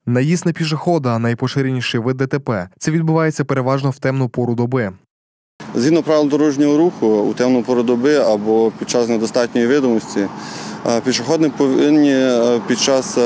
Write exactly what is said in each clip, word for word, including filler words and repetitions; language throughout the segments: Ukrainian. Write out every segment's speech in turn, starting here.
Наїзд на пішохода – найпоширеніший вид ДТП. Це відбувається переважно в темну пору доби. Згідно правил дорожнього руху, у темну пору доби або під час недостатньої видимості пішоходи повинні під час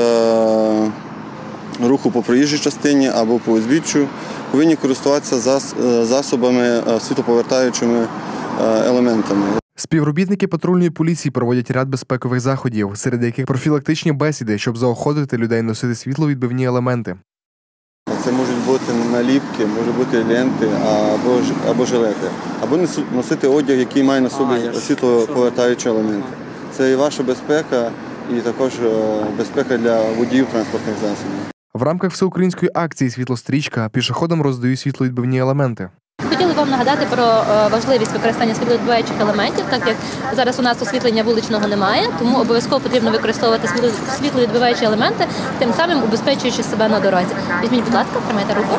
руху по проїжджій частині або по узбіччю повинні користуватися засобами світлоповертаючими елементами. Співробітники патрульної поліції проводять ряд безпекових заходів, серед яких профілактичні бесіди, щоб заохотити людей носити світловідбивні елементи. Це можуть бути наліпки, можуть бути ленти або, або жилети, або носити одяг, який має на собі світлоповертаючі елементи. Це і ваша безпека, і також безпека для водіїв транспортних засобів. В рамках всеукраїнської акції «Світлострічка» пішоходам роздають світловідбивні елементи. Хотіли вам нагадати про важливість використання світловідбиваючих елементів, так як зараз у нас освітлення вуличного немає, тому обов'язково потрібно використовувати світловідбиваючі елементи, тим самим убезпечуючи себе на дорозі. Візьміть, будь ласка, тримайте руку.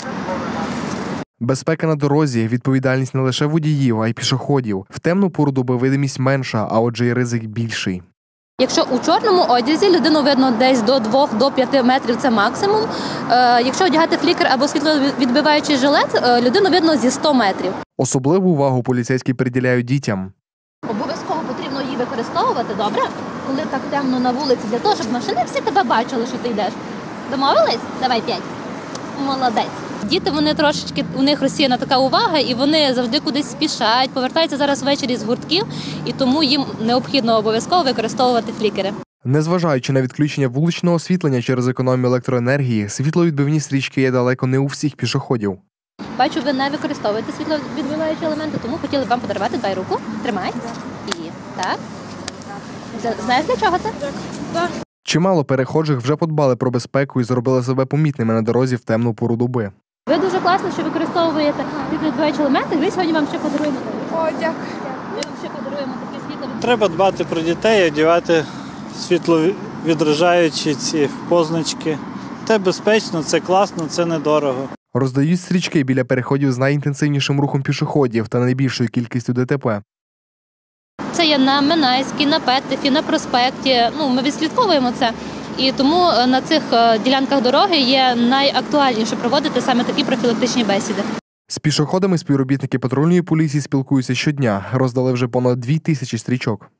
Безпека на дорозі – відповідальність не лише водіїв, а й пішоходів. В темну пору доби видимість менша, а отже і ризик більший. Якщо у чорному одязі людину видно десь до двох до п'яти метрів – це максимум. Якщо одягати флікер або світловідбиваючий жилет, людину видно зі ста метрів. Особливу увагу поліцейські приділяють дітям. Обов'язково потрібно її використовувати, добре? Коли так темно на вулиці, для того, щоб машини всі тебе бачили, що ти йдеш. Домовились? Давай п'ять. Молодець. Діти, вони трошечки, у них розсіяна така увага, і вони завжди кудись спішать, повертаються зараз ввечері з гуртків, і тому їм необхідно обов'язково використовувати флікери. Незважаючи на відключення вуличного освітлення через економію електроенергії, світловідбивні стрічки є далеко не у всіх пішоходів. Бачу, ви не використовуєте світловідбиваючі елементи, тому хотіли б вам подарувати. Дай руку, тримай. І так. Знаєш, для чого це? Так. Чимало перехожих вже подбали про безпеку і зробили себе помітними на дорозі в темну пору доби. Ви дуже класно, що використовуєте світловідбиваючі елементи. Ми сьогодні вам ще подаруємо. О, дякую. Ми вам ще подаруємо такі світловідбиваючі. Треба дбати про дітей, одягати світловідражаючі ці позначки. Це безпечно, це класно, це недорого. Роздають стрічки біля переходів з найінтенсивнішим рухом пішоходів та найбільшою кількістю ДТП. Це є на Минайській, на Петтефі, на проспекті. Ну, ми відслідковуємо це. І тому на цих ділянках дороги є найактуальніше проводити саме такі профілактичні бесіди. З пішоходами співробітники патрульної поліції спілкуються щодня. Роздали вже понад дві тисячі стрічок.